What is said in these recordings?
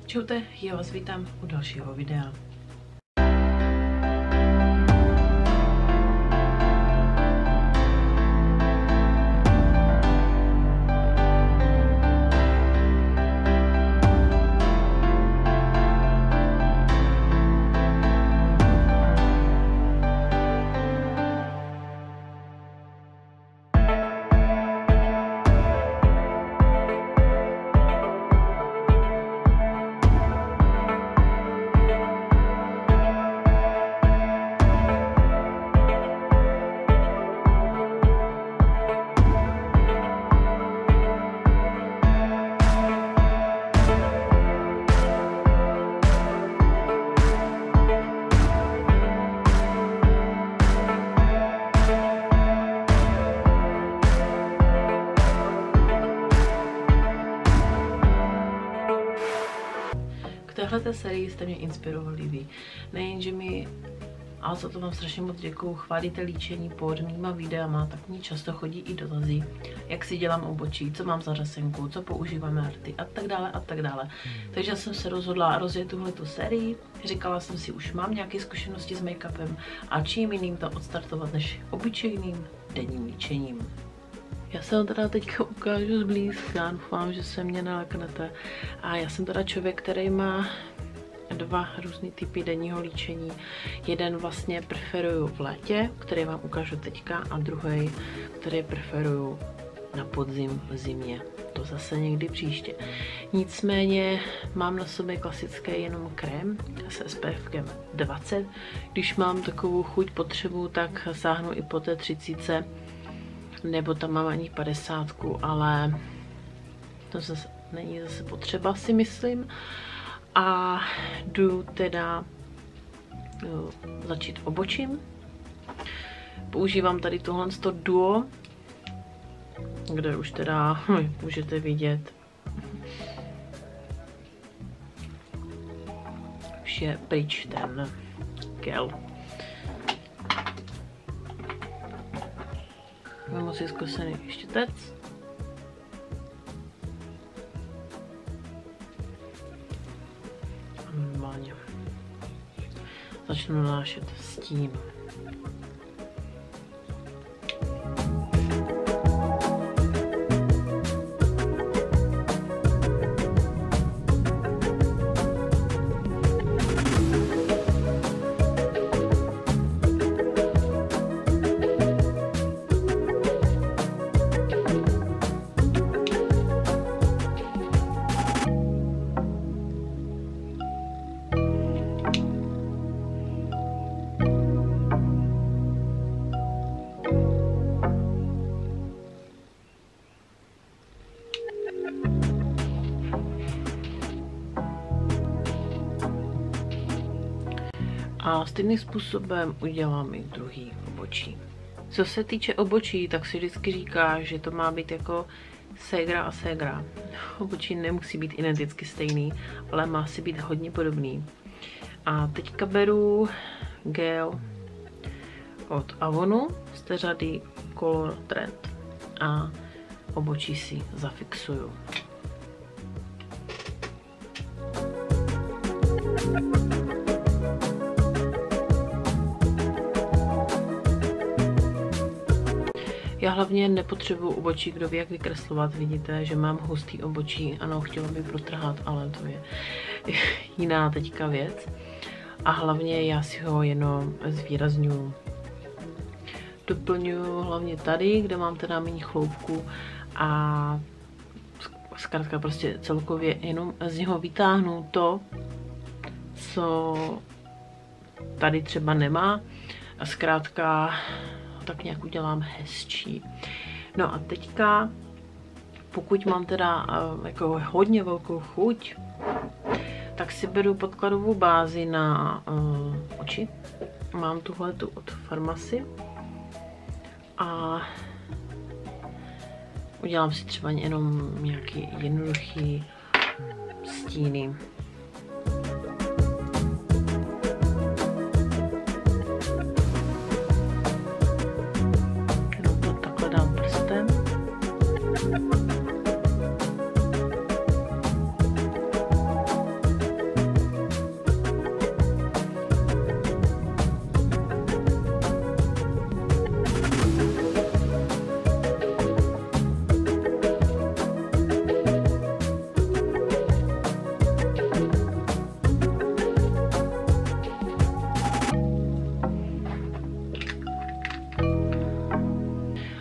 Čaute, já vás vítám u dalšího videa. Téhle sérii jste mě inspirovali vy. Nejenže mi, ale za to vám strašně moc děkuju, chválíte líčení pod mýma videama, tak mi často chodí i dotazy, jak si dělám obočí, co mám za řasenku, co používám na rty a tak dále a tak dále. Takže jsem se rozhodla rozjet tuhletu sérii, říkala jsem si, už mám nějaké zkušenosti s make-upem a čím jiným to odstartovat než obyčejným denním líčením. Já se vám teda teďka ukážu zblízka, doufám, že se mě neleknete. A já jsem teda člověk, který má dva různý typy denního líčení. Jeden vlastně preferuju v létě, který vám ukážu teďka, a druhý, který preferuju na podzim, v zimě. To zase někdy příště. Nicméně mám na sobě klasický jenom krém s SPFkem 20. Když mám takovou chuť, potřebu, tak sáhnu i po té 30. Nebo tam mám ani 50, ale to zase není zase potřeba, si myslím. A jdu teda začít obočím. Používám tady tohle duo, kde už teda můžete vidět, už je pryč ten gel. Mám si zkusený štětec. A normálně začnu nanášet stín. A stejným způsobem udělám i druhý obočí. Co se týče obočí, tak si vždycky říká, že to má být jako ségra a ségra. Obočí nemusí být identicky stejný, ale má si být hodně podobný. A teďka beru gel od Avonu z té řady Color Trend a obočí si zafixuju. Já hlavně nepotřebuji obočí, kdo ví, jak vykreslovat. Vidíte, že mám hustý obočí. Ano, chtěla bych protrhat, ale to je jiná teďka věc. A hlavně já si ho jenom zvýrazňuji. Doplňuji hlavně tady, kde mám teda méně chloupku, a zkrátka prostě celkově jenom z něho vytáhnu to, co tady třeba nemá, a zkrátka tak nějak udělám hezčí. No a teďka, pokud mám teda jako hodně velkou chuť, tak si beru podkladovou bázi na oči. Mám tuhletu od Farmacy a udělám si třeba jenom nějaký jednoduchý stíny.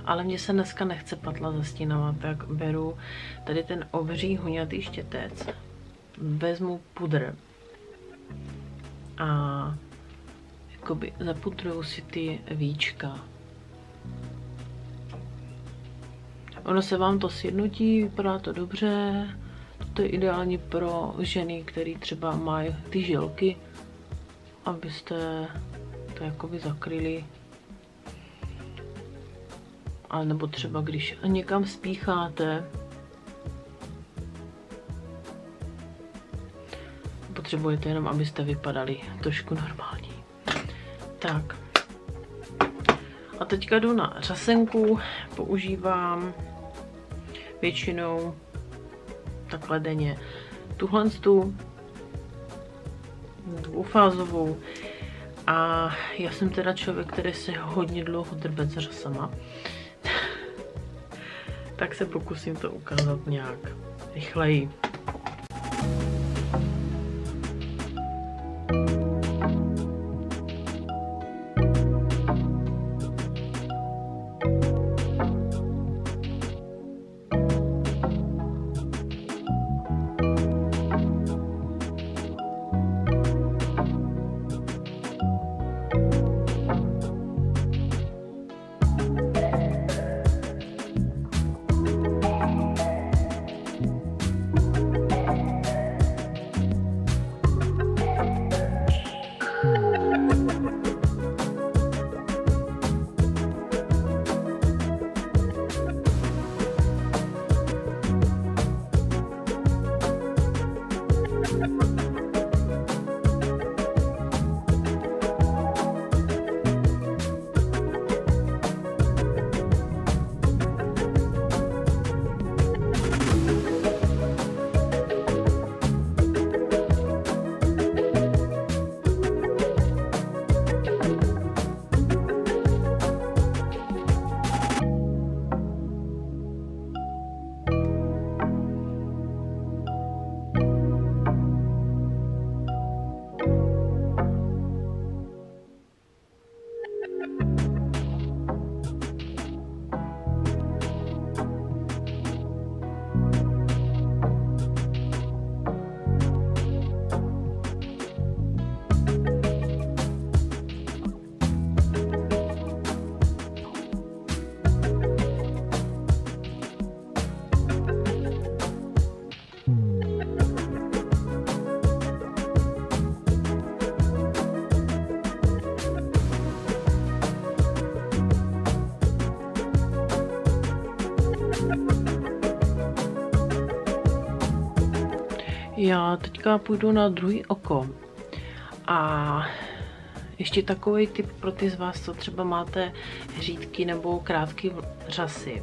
ale mně se dneska nechce patlat za stínama, tak beru tady ten obří huňatý štětec, vezmu pudr a jakoby zapudruju si ty víčka. Ono se vám to sjednotí, vypadá to dobře. To je ideální pro ženy, které třeba mají ty žilky, abyste to jakoby zakryli. A nebo třeba když někam spícháte, potřebujete jenom, abyste vypadali trošku normální. Tak. A teďka jdu na řasenku, používám většinou takhle denně tuhle dvoufázovou a já jsem teda člověk, který se hodně dlouho drbe s řasama, tak se pokusím to ukázat nějak rychleji. Já teďka půjdu na druhý oko a ještě takový tip pro ty z vás, co třeba máte řídky nebo krátké řasy.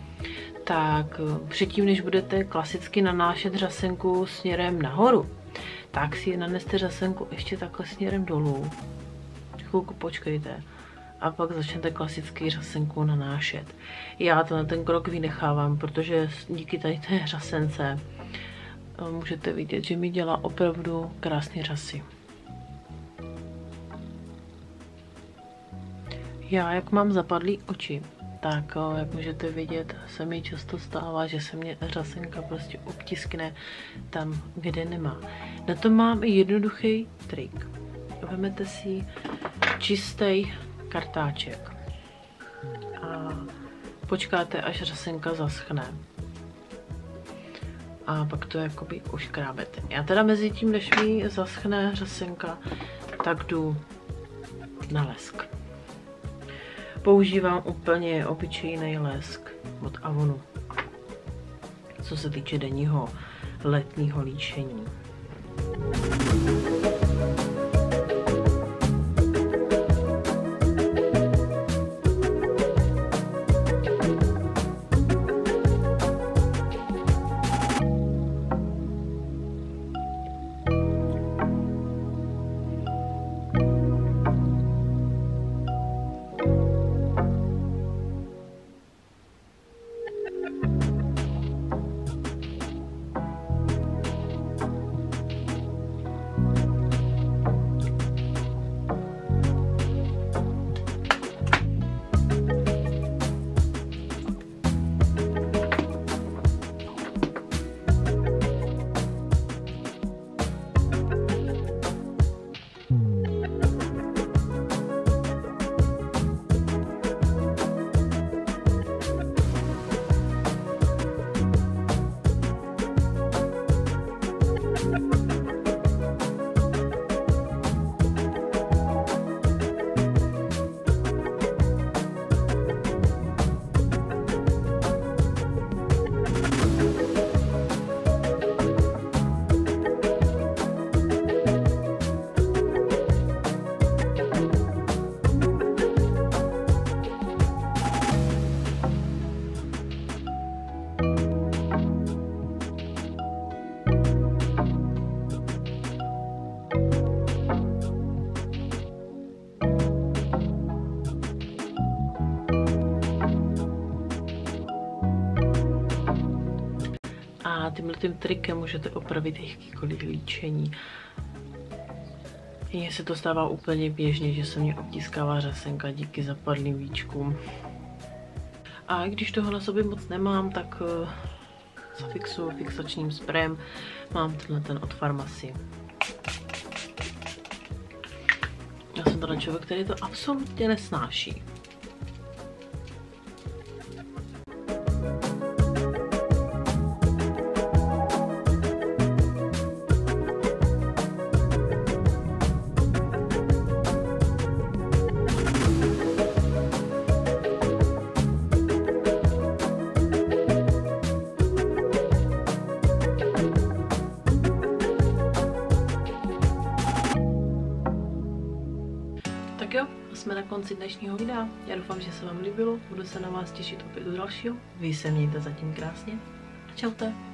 Tak předtím, než budete klasicky nanášet řasenku směrem nahoru, tak si naneste řasenku ještě takhle směrem dolů. Chvilku počkejte a pak začnete klasicky řasenku nanášet. Já ten krok vynechávám, protože díky tady té řasence můžete vidět, že mi dělá opravdu krásné řasy. Já, jak mám zapadlý oči, tak jak můžete vidět, se mi často stává, že se mě řasenka prostě obtiskne tam, kde nemá. Na to mám i jednoduchý trik. Vezmete si čistý kartáček a počkáte, až řasenka zaschne. A pak to jakoby uškrábete. Já teda mezi tím, než mi zaschne řasenka, tak jdu na lesk. Používám úplně obyčejný lesk od Avonu, co se týče denního letního líčení. A tímhletím trikem můžete opravit jakýkoliv líčení. Mně se to stává úplně běžně, že se mě obtiskává řasenka díky zapadlým víčkům. A když toho na sobě moc nemám, tak zafixuju fixačním sprejem. Mám ten od Farmacy. Já jsem teda člověk, který to absolutně nesnáší. Tak jo, jsme na konci dnešního videa. Já doufám, že se vám líbilo. Budu se na vás těšit opět u dalšího. Vy se mějte zatím krásně. Čaute.